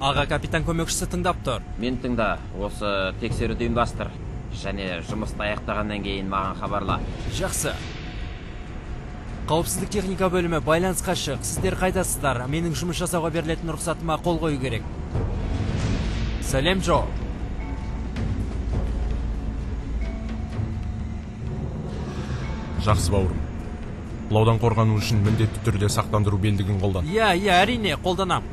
Аға капитан көмекшісі тыңдап тұр. Мен тыңда, осы тексеруді ұйымдастыр. Және жұмысты аяқтағаннан кейін маған хабарла. Жақсы. Қауіпсіздік техника бөлімі байланысқа шық. Сіздер қайдасыздар? Менің жұмыс жасауға берілетін рұқсатыма қол қою керек. Сәлем, Джо. Жақсы бауырым. Бұлаудан қорғану үшін міндетті түрде сақтандыру белдігін қолдан. Иә, әрине, қолданам.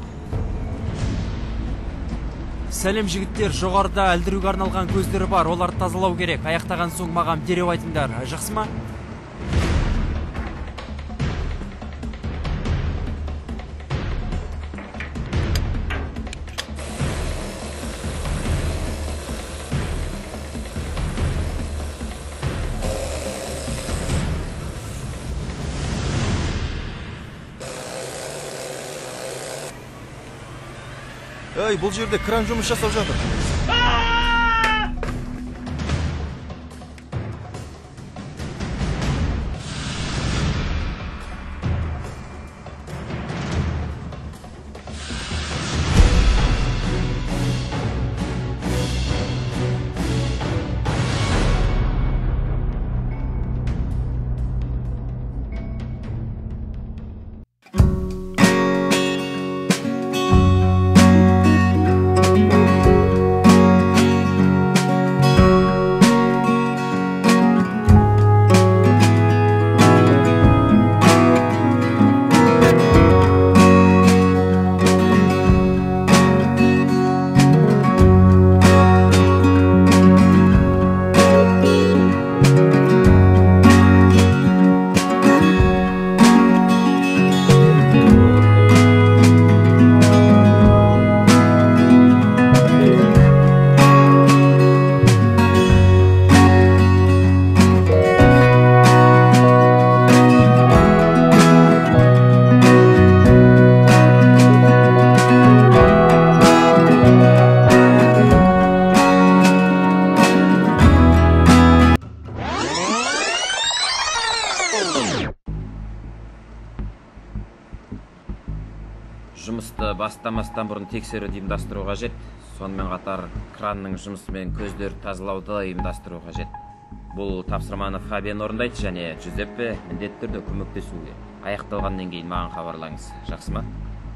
Сәлем жігіттер, жоғарыда әлдіруге арналған көздері бар, оларды тазалау керек. Аяқтаған соң маған дереу айтыңдар, жақсы ма? Ей, бұл жерде кран жұмыс жасап жатыр. Жұмысты бастамастан бұрын тексеруді ұйымдастыру қажет. Сонымен қатар кранның жұмысымен көздерді тазалауды ұйымдастыру қажет. Бұл тапсырманы Фабиан орындайды және Джузеппе міндетті түрде көмектесуге. Аяқталғаннан кейін маған хабарлаңыз. Жақсы ма?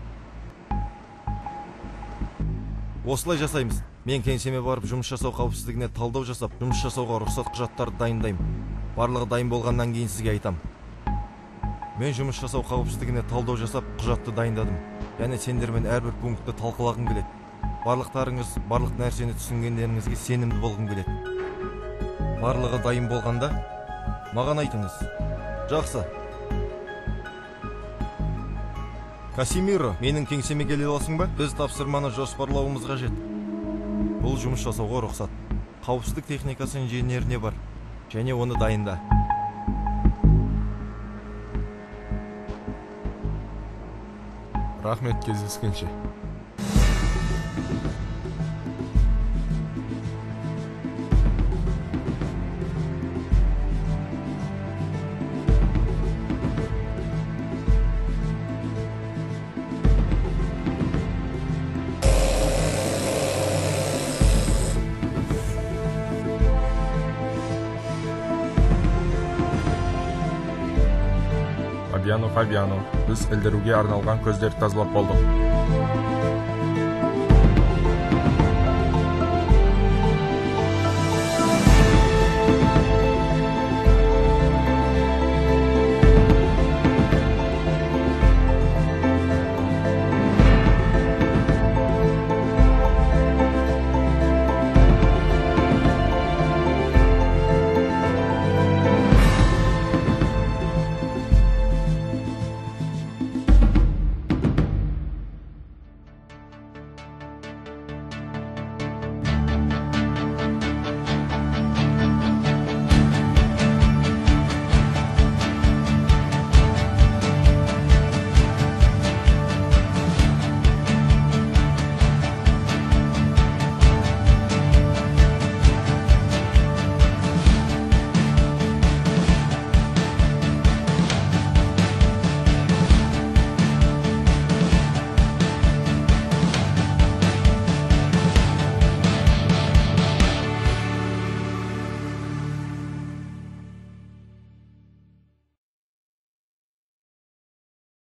Осылай жасаймыз. Мен кеңсеме барып жұмыс жасау қауіпсіздігіне талдау жасап, жұмыс жасауға рұқсат құжаттарды дайындаймын. Барлығы дайын болғаннан кейін сізге айтам. Мен жұмыс жасау қауіпсіздігіне талдау жасап, құжатты дайындадым. Яғни сендермен әрбір пунктті талқылағым келеді. Барлықтарыңыз барлық нәрсені түсінгендеріңізге сенімді болғым келеді. Барлығы дайын болғанда маған айтыңыз. Жақсы. Касимиро, менің кеңсеме келе аласың ба? Біз тапсырманы жоспарлауымыз қажет. Бұл жұмыс жасауға рұқсат. Қауіпсіздік техникасы инженеріне бар және оны дайында. Рахмет, кездескенше. Фабиано, біз ілдіруге арналған көздерді тазалап болдық.